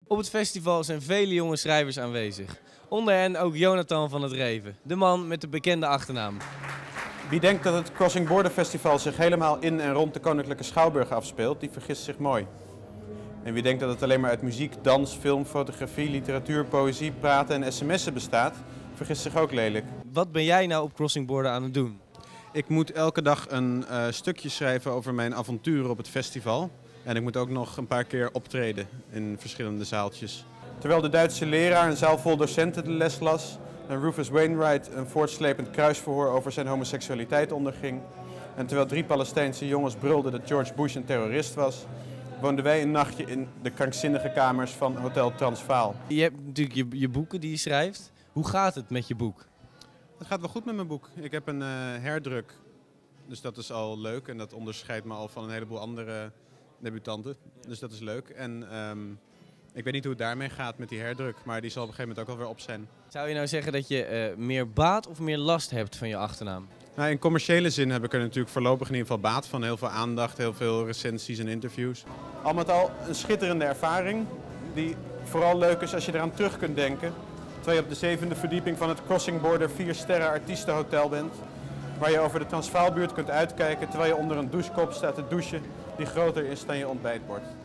Op het festival zijn vele jonge schrijvers aanwezig. Onder hen ook Jonathan van het Reven, de man met de bekende achternaam. Wie denkt dat het Crossing Border Festival zich helemaal in en rond de Koninklijke Schouwburg afspeelt, die vergist zich mooi. En wie denkt dat het alleen maar uit muziek, dans, film, fotografie, literatuur, poëzie, praten en sms'en bestaat, vergist zich ook lelijk. Wat ben jij nou op Crossing Border aan het doen? Ik moet elke dag een stukje schrijven over mijn avonturen op het festival. En ik moet ook nog een paar keer optreden in verschillende zaaltjes. Terwijl de Duitse leraar een zaal vol docenten de les las en Rufus Wainwright een voortslepend kruisverhoor over zijn homoseksualiteit onderging. En terwijl 3 Palestijnse jongens brulden dat George Bush een terrorist was, woonden wij een nachtje in de krankzinnige kamers van Hotel Transvaal. Je hebt natuurlijk je boeken die je schrijft. Hoe gaat het met je boek? Het gaat wel goed met mijn boek. Ik heb een herdruk, dus dat is al leuk en dat onderscheidt me al van een heleboel andere debutanten. Dus dat is leuk. En ik weet niet hoe het daarmee gaat met die herdruk, maar die zal op een gegeven moment ook alweer op zijn. Zou je nou zeggen dat je meer baat of meer last hebt van je achternaam? Nou, in commerciële zin heb ik er natuurlijk voorlopig in ieder geval baat van. Heel veel aandacht, heel veel recensies en interviews. Al met al een schitterende ervaring die vooral leuk is als je eraan terug kunt denken. Terwijl je op de 7e verdieping van het Crossing Border 4-sterren artiestenhotel bent. Waar je over de Transvaalbuurt kunt uitkijken terwijl je onder een douchekop staat te douchen die groter is dan je ontbijtbord.